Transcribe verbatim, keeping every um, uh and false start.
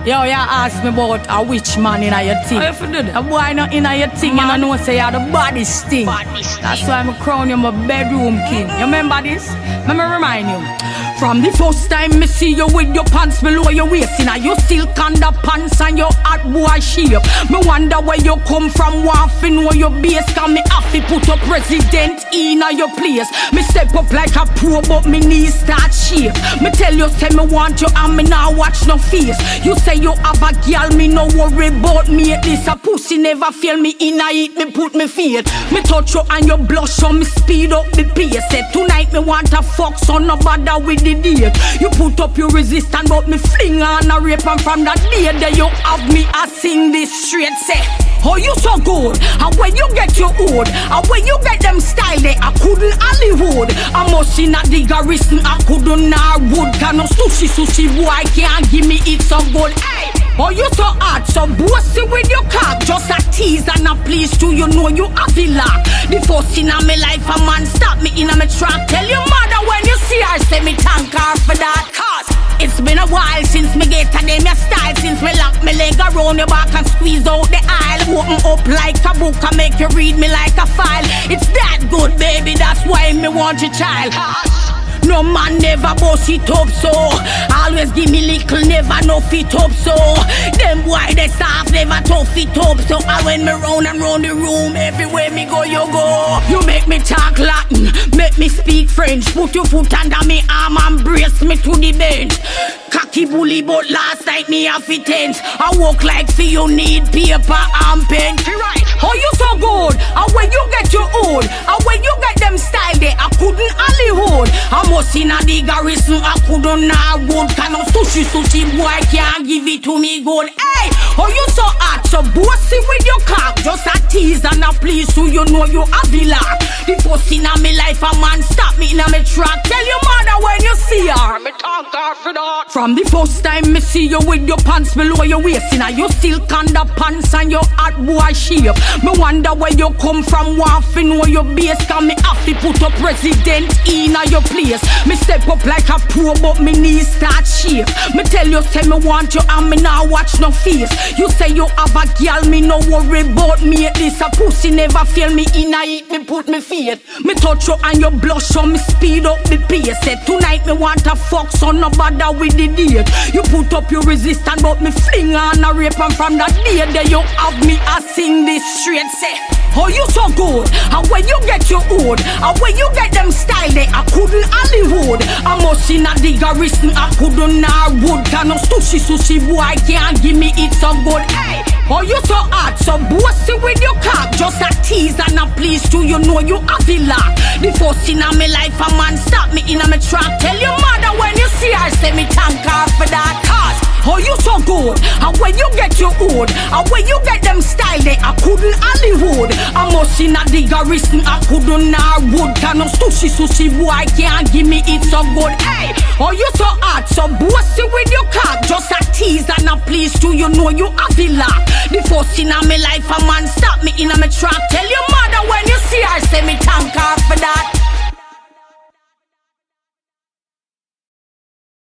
Yo, you ask me about a witch man in your thing. How you do that? A boy not in your thing, you know say you're the baddest thing. Baddest That's thing. why I'm crown you my bedroom king. You remember this? Let me remind you. From the first time me see you with your pants below your waist, and you still underpants and your hot boy shape. Me wonder where you come from, want to know your base, cause me have to put a president in your place. Me step up like a pro, but me knees start shake. Me tell you say me want you and me now watch no face. You say you have a girl, me no worry about me. This a pussy never fail me in a eat, me put me feet. Me touch you and you blush, so me speed up the pace. Say tonight me want a fuck, so no bother with the date. You put up your resistance, but me fling on a rape, and from that day that you have me, I sing this straight. Say, oh you so good, and when you get your old, and when you get them style, they I couldn't Hollywood. I must see not the garrison, I couldn't Norwood. Can no sushi sushi boy can't give me it so good. Hey. Oh, you so hard, so bossy with your cock. Just a tease and a please to you know you have the lock. The first in my life, a man stop me in my track. Tell your mother when you see her, say me thank her for that. Cause it's been a while since me get a name your style. Since me lock me leg around your back and squeeze out the aisle. Open up like a book and make you read me like a file. It's that good, baby, that's why me want your child. No man never boss it up so. Always give me little, never no fit up so. Them boy they soft, never tough it up so. I when me round and round the room, everywhere me go you go. You make me talk Latin, make me speak French. Put your foot under me arm and brace me to the bench. Cocky bully but last night me have it tense. I walk like for you need paper and pen. Right. Oh you so good, and when you get your old, and when you get them style they I couldn't Hollywood. I must in a the garrison, I couldn't Norwood. Can no sushi sushi boy can't give it to me good. Hey, oh you so hot, so bossy with your cock. Just a tease and a please so you know you have the lock. The first in my life a man stop me in my track. Tell your mother when you see her, me thank her for that. From the first time me see you with your pants below your waist, and you still underpants and your hot boy shape. Me wonder where you come from, want to know your base, cause me have to put a president in your place. Me step up like a pro, but me knees start shake. Me tell you say me want you and me now watch no face. You say you have a girl, me no worry about me. This a pussy never fail me in a eat, me put me feet. Me touch you and you blush, so me speed up the pace. Say tonight me want a fuck, so no bother with the date. You put up your resistance, but me fling on a rape, and from that day that you have me, I sing this straight. Say, oh you so good, and when you get your old, and when you get them style they I couldn't Hollywood. I must in a the garrison, I couldn't Norwood. Can no sushi sushi boy can't give me it so good. Hey, oh you so hot, so bossy with your cock. Just a tease and a please to you know you have the lock. The first in my life a man stop me in my track. Tell your mother when you see her, say me thank her for that. Cause oh you so good, and when you get your old, and when you get them style they I couldn't Hollywood. I must in a the garrison, I couldn't Norwood. Can no sushi sushi boy can't give me it so good. Hey, oh you so hot, so bossy with your cock. Just a tease and a please to you know you have the lock. The first in my life a man stop me in my track. Tell your mother when you see her, say me thank her for that.